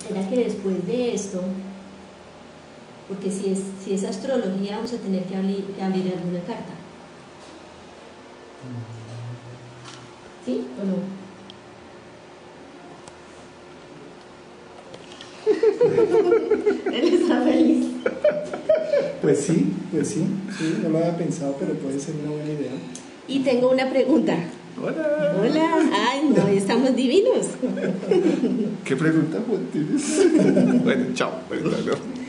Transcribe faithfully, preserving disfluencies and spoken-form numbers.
era que después de esto, porque si es, si es astrología, vamos a tener que abrir, que abrir alguna carta. ¿Sí o no? Él está feliz. Pues sí, pues sí, sí, no lo había pensado, pero puede ser una buena idea. Y tengo una pregunta. Hola. Hola. Ay, no, estamos divinos. ¿Qué pregunta tienes? Bueno, chao.